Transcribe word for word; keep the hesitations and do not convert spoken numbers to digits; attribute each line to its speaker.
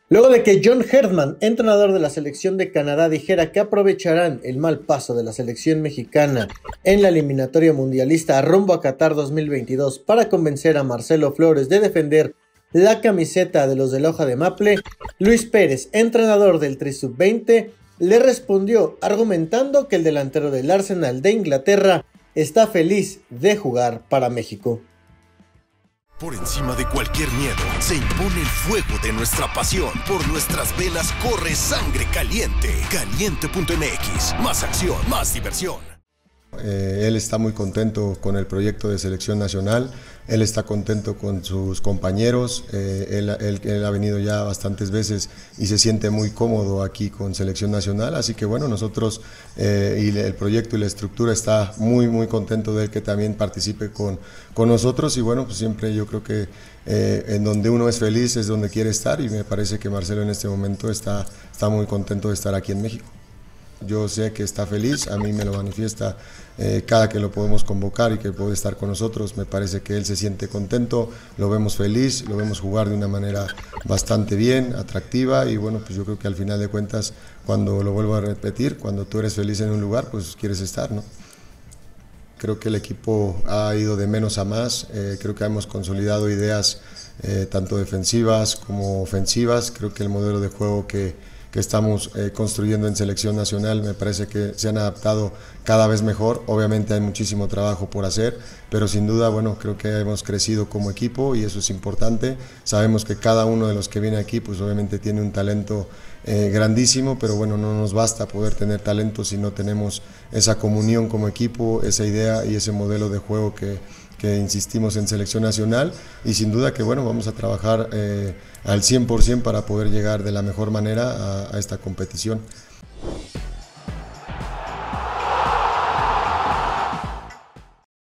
Speaker 1: Luego de que John Herdman, entrenador de la selección de Canadá, dijera que aprovecharán el mal paso de la selección mexicana en la eliminatoria mundialista rumbo a Qatar dos mil veintidós para convencer a Marcelo Flores de defender la camiseta de los de la hoja de Maple, Luis Pérez, entrenador del Tri Sub veinte, le respondió argumentando que el delantero del Arsenal de Inglaterra está feliz de jugar para México.
Speaker 2: Por encima de cualquier miedo, se impone el fuego de nuestra pasión. Por nuestras venas corre sangre caliente. Caliente punto M X, más acción, más diversión.
Speaker 3: Eh, él está muy contento con el proyecto de selección nacional, él está contento con sus compañeros, eh, él, él, él ha venido ya bastantes veces y se siente muy cómodo aquí con selección nacional, así que bueno, nosotros eh, y el proyecto y la estructura está muy muy contento de él que también participe con, con nosotros y bueno, pues siempre yo creo que eh, en donde uno es feliz es donde quiere estar y me parece que Marcelo en este momento está, está muy contento de estar aquí en México. Yo sé que está feliz, a mí me lo manifiesta eh, cada que lo podemos convocar y que puede estar con nosotros, me parece que él se siente contento, lo vemos feliz, lo vemos jugar de una manera bastante bien, atractiva y bueno, pues yo creo que al final de cuentas, cuando lo vuelvo a repetir, cuando tú eres feliz en un lugar, pues quieres estar, ¿no? Creo que el equipo ha ido de menos a más, eh, creo que hemos consolidado ideas eh, tanto defensivas como ofensivas, creo que el modelo de juego que que estamos eh, construyendo en selección nacional, me parece que se han adaptado cada vez mejor, obviamente hay muchísimo trabajo por hacer, pero sin duda, bueno, creo que hemos crecido como equipo y eso es importante, sabemos que cada uno de los que viene aquí, pues obviamente tiene un talento eh, grandísimo, pero bueno, no nos basta poder tener talento si no tenemos esa comunión como equipo, esa idea y ese modelo de juego que que insistimos en selección nacional y sin duda que bueno, vamos a trabajar eh, al cien por ciento para poder llegar de la mejor manera a, a esta competición.